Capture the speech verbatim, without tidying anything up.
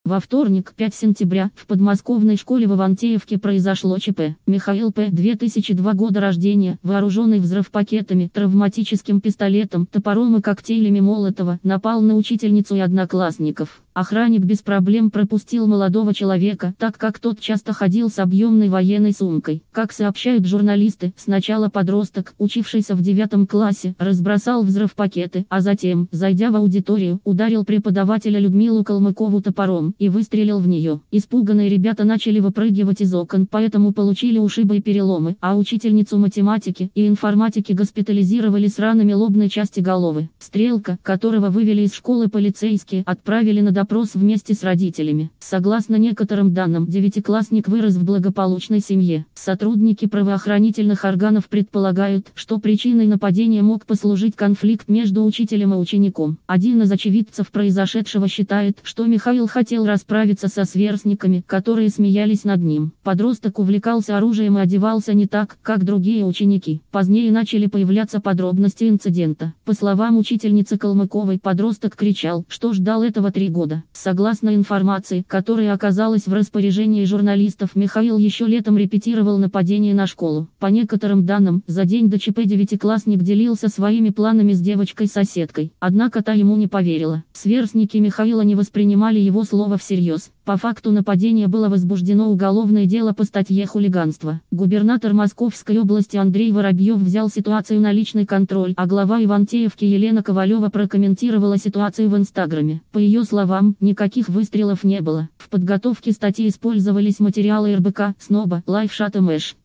Во вторник, пятого сентября, в подмосковной школе в Ивантеевке произошло ЧП. Михаил П. две тысячи два года рождения, вооруженный взрывпакетами, травматическим пистолетом, топором и коктейлями Молотова, напал на учительницу и одноклассников. Охранник без проблем пропустил молодого человека, так как тот часто ходил с объемной военной сумкой. Как сообщают журналисты, сначала подросток, учившийся в девятом классе, разбросал взрывпакеты, а затем, зайдя в аудиторию, ударил преподавателя Людмилу Калмыкову топором и выстрелил в нее. Испуганные ребята начали выпрыгивать из окон, поэтому получили ушибы и переломы, а учительницу математики и информатики госпитализировали с ранами лобной части головы. Стрелка, которого вывели из школы полицейские, отправили на допрос вместе с родителями. Согласно некоторым данным, девятиклассник вырос в благополучной семье. Сотрудники правоохранительных органов предполагают, что причиной нападения мог послужить конфликт между учителем и учеником. Один из очевидцев произошедшего считает, что Михаил хотел расправиться со сверстниками, которые смеялись над ним. Подросток увлекался оружием и одевался не так, как другие ученики. Позднее начали появляться подробности инцидента. По словам учительницы Калмыковой, подросток кричал, что ждал этого три года. Согласно информации, которая оказалась в распоряжении журналистов, Михаил еще летом репетировал нападение на школу. По некоторым данным, за день до ЧП девятиклассник делился своими планами с девочкой-соседкой. Однако та ему не поверила. Сверстники Михаила не воспринимали его слова всерьез. По факту нападения было возбуждено уголовное дело по статье «Хулиганство». Губернатор Московской области Андрей Воробьев взял ситуацию на личный контроль, а глава Ивантеевки Елена Ковалева прокомментировала ситуацию в Инстаграме. По ее словам, никаких выстрелов не было. В подготовке статьи использовались материалы эр бэ ка, СНОБа, Лайфшат и Мэш.